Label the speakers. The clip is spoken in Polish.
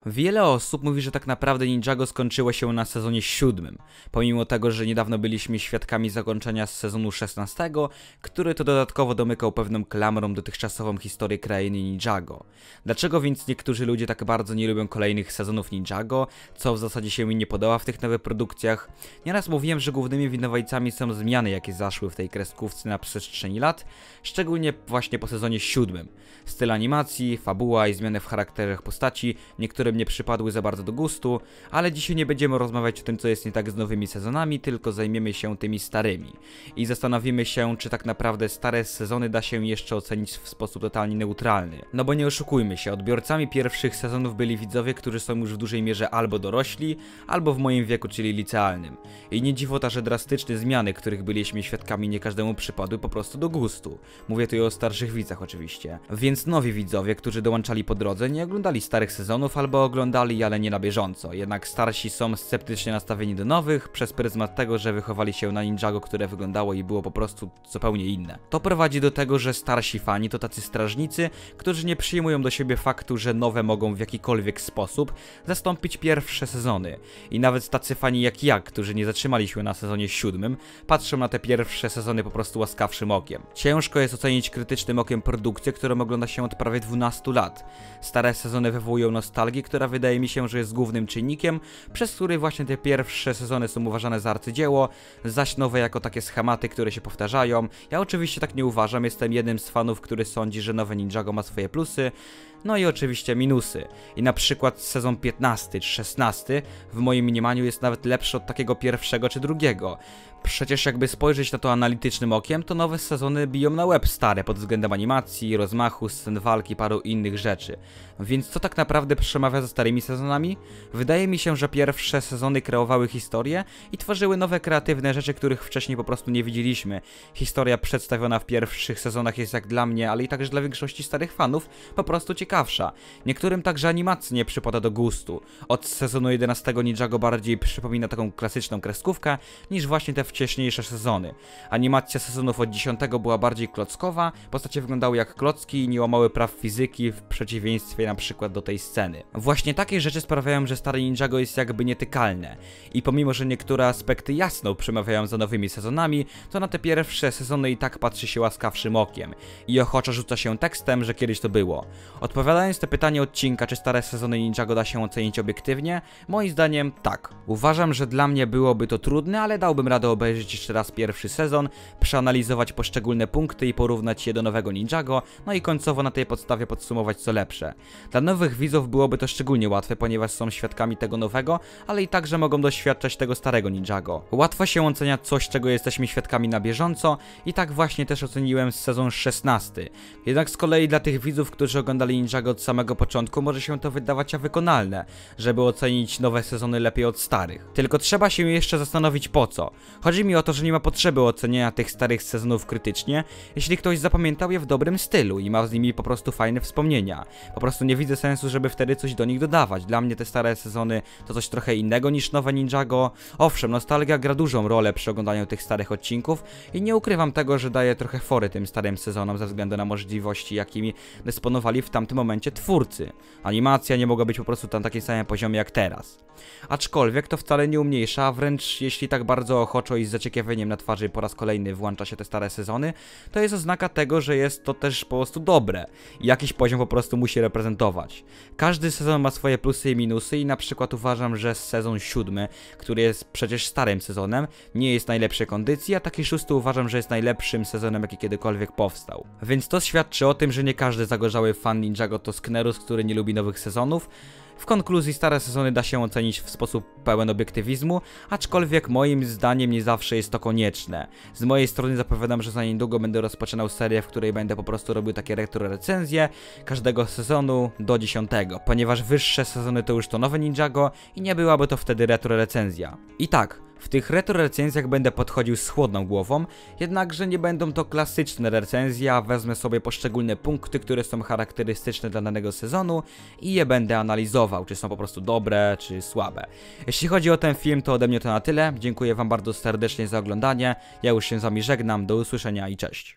Speaker 1: Wiele osób mówi, że tak naprawdę Ninjago skończyło się na sezonie 7, pomimo tego, że niedawno byliśmy świadkami zakończenia z sezonu 16, który to dodatkowo domykał pewną klamrą dotychczasową historię krainy Ninjago. Dlaczego więc niektórzy ludzie tak bardzo nie lubią kolejnych sezonów Ninjago, co w zasadzie się mi nie podoba w tych nowych produkcjach? Nieraz mówiłem, że głównymi winowajcami są zmiany, jakie zaszły w tej kreskówce na przestrzeni lat, szczególnie właśnie po sezonie 7. Styl animacji, fabuła i zmiany w charakterach postaci niektórym nie przypadły za bardzo do gustu, ale dzisiaj nie będziemy rozmawiać o tym, co jest nie tak z nowymi sezonami, tylko zajmiemy się tymi starymi. I zastanowimy się, czy tak naprawdę stare sezony da się jeszcze ocenić w sposób totalnie neutralny. No bo nie oszukujmy się, odbiorcami pierwszych sezonów byli widzowie, którzy są już w dużej mierze albo dorośli, albo w moim wieku, czyli licealnym. I nie dziwota, że drastyczne zmiany, których byliśmy świadkami, nie każdemu przypadły po prostu do gustu. Mówię tu o starszych widzach oczywiście. Więc nowi widzowie, którzy dołączali po drodze, nie oglądali starych sezonów albo oglądali, ale nie na bieżąco. Jednak starsi są sceptycznie nastawieni do nowych przez pryzmat tego, że wychowali się na Ninjago, które wyglądało i było po prostu zupełnie inne. To prowadzi do tego, że starsi fani to tacy strażnicy, którzy nie przyjmują do siebie faktu, że nowe mogą w jakikolwiek sposób zastąpić pierwsze sezony. I nawet tacy fani jak ja, którzy nie zatrzymali się na sezonie 7, patrzą na te pierwsze sezony po prostu łaskawszym okiem. Ciężko jest ocenić krytycznym okiem produkcję, którą ogląda się od prawie 12 lat. Stare sezony wywołują nostalgię, która wydaje mi się, że jest głównym czynnikiem, przez który właśnie te pierwsze sezony są uważane za arcydzieło, zaś nowe jako takie schematy, które się powtarzają. Ja oczywiście tak nie uważam, jestem jednym z fanów, który sądzi, że nowe Ninjago ma swoje plusy, no i oczywiście minusy. I na przykład sezon 15 czy 16 w moim mniemaniu jest nawet lepszy od takiego pierwszego czy drugiego. Przecież jakby spojrzeć na to analitycznym okiem, to nowe sezony biją na łeb stare pod względem animacji, rozmachu, scen walki, paru innych rzeczy. Więc co tak naprawdę przemawia za starymi sezonami? Wydaje mi się, że pierwsze sezony kreowały historię i tworzyły nowe kreatywne rzeczy, których wcześniej po prostu nie widzieliśmy. Historia przedstawiona w pierwszych sezonach jest jak dla mnie, ale i także dla większości starych fanów po prostu ciekawsza. Niektórym także animacja nie przypada do gustu. Od sezonu 11 Ninjago bardziej przypomina taką klasyczną kreskówkę niż właśnie te wcześniejsze sezony. Animacja sezonów od 10 była bardziej klockowa, postacie wyglądały jak klocki i nie łamały praw fizyki w przeciwieństwie na przykład do tej sceny. Właśnie takie rzeczy sprawiają, że stare Ninjago jest jakby nietykalne. I pomimo, że niektóre aspekty jasno przemawiają za nowymi sezonami, to na te pierwsze sezony i tak patrzy się łaskawszym okiem. I ochoczo rzuca się tekstem, że kiedyś to było. Odpowiadając na pytanie odcinka, czy stare sezony Ninjago da się ocenić obiektywnie, moim zdaniem tak. Uważam, że dla mnie byłoby to trudne, ale dałbym radę obejrzeć jeszcze raz pierwszy sezon, przeanalizować poszczególne punkty i porównać je do nowego Ninjago, no i końcowo na tej podstawie podsumować co lepsze. Dla nowych widzów byłoby to szczególnie łatwe, ponieważ są świadkami tego nowego, ale i także mogą doświadczać tego starego Ninjago. Łatwo się ocenia coś, czego jesteśmy świadkami na bieżąco i tak właśnie też oceniłem sezon 16. Jednak z kolei dla tych widzów, którzy oglądali Ninjago od samego początku, może się to wydawać wykonalne, żeby ocenić nowe sezony lepiej od starych. Tylko trzeba się jeszcze zastanowić po co. Chodzi mi o to, że nie ma potrzeby oceniania tych starych sezonów krytycznie, jeśli ktoś zapamiętał je w dobrym stylu i ma z nimi po prostu fajne wspomnienia. Po prostu nie widzę sensu, żeby wtedy coś do nich dodawać. Dla mnie te stare sezony to coś trochę innego niż nowe Ninjago. Owszem, nostalgia gra dużą rolę przy oglądaniu tych starych odcinków i nie ukrywam tego, że daje trochę fory tym starym sezonom ze względu na możliwości, jakimi dysponowali w tamtym momencie twórcy. Animacja nie mogła być po prostu na takim samym poziomie jak teraz. Aczkolwiek to wcale nie umniejsza, a wręcz jeśli tak bardzo ochoczo i z zaciekawieniem na twarzy po raz kolejny włącza się te stare sezony, to jest oznaka tego, że jest to też po prostu dobre i jakiś poziom po prostu musi reprezentować. Każdy sezon ma swoje plusy i minusy i na przykład uważam, że sezon 7, który jest przecież starym sezonem, nie jest najlepszej kondycji, a taki 6 uważam, że jest najlepszym sezonem, jaki kiedykolwiek powstał. Więc to świadczy o tym, że nie każdy zagorzały fan Ninjago to sknerus, który nie lubi nowych sezonów. W konkluzji stare sezony da się ocenić w sposób pełen obiektywizmu, aczkolwiek moim zdaniem nie zawsze jest to konieczne. Z mojej strony zapowiadam, że za niedługo będę rozpoczynał serię, w której będę po prostu robił takie retro recenzje każdego sezonu do 10, ponieważ wyższe sezony to już to nowe Ninjago i nie byłaby to wtedy retro recenzja. I tak, w tych retro recenzjach będę podchodził z chłodną głową, jednakże nie będą to klasyczne recenzje, a wezmę sobie poszczególne punkty, które są charakterystyczne dla danego sezonu i je będę analizował, czy są po prostu dobre, czy słabe. Jeśli chodzi o ten film, to ode mnie to na tyle. Dziękuję wam bardzo serdecznie za oglądanie, ja już się z wami żegnam, do usłyszenia i cześć.